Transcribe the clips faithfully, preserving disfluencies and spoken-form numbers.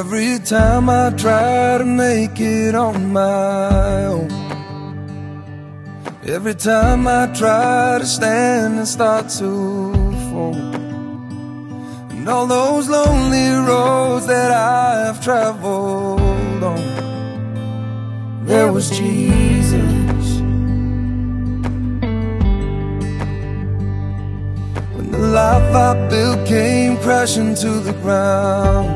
Every time I try to make it on my own, every time I try to stand and start to fall, and all those lonely roads that I have traveled on, there was Jesus. When the life I built came crashing to the ground,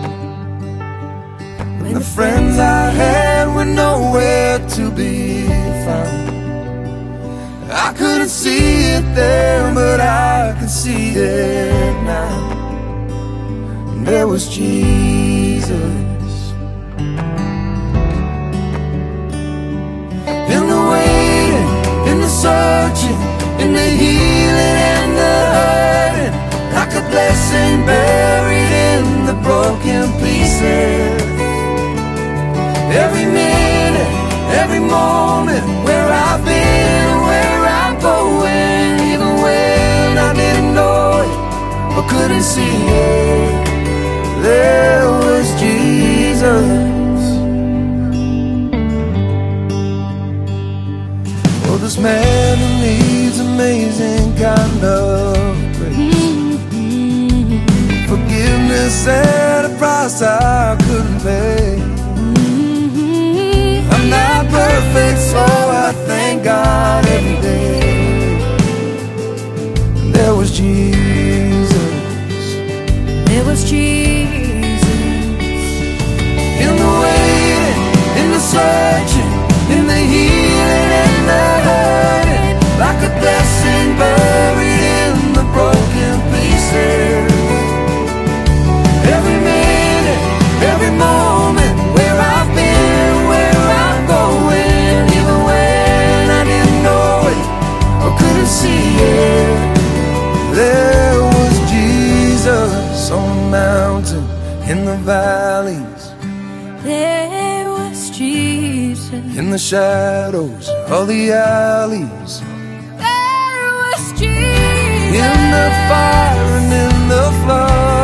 when the friends I had were nowhere to be found, I couldn't see it then, but I could see it now. And there was Jesus. In the waiting, in the searching, in the healing and the hurting, like a blessing buried in the broken pieces. Every minute, every moment, where I've been, where I'm going, even when I didn't know it or couldn't see it, there was Jesus. Oh, this man who needs amazing kind of grace, forgiveness at a price I couldn't pay. I'm not perfect, so I thank God every day. There was Jesus. There was Jesus. In the waiting, in the searching, in the healing and the hurting, like a blessing buried in the broken pieces. Every minute, every moment, where I've been, where I'm going, even when I didn't know it or couldn't see it, there was Jesus. On the mountain, in the valleys, There was Jesus. in the shadows of the alleys, There was Jesus. in the fire and in the flood.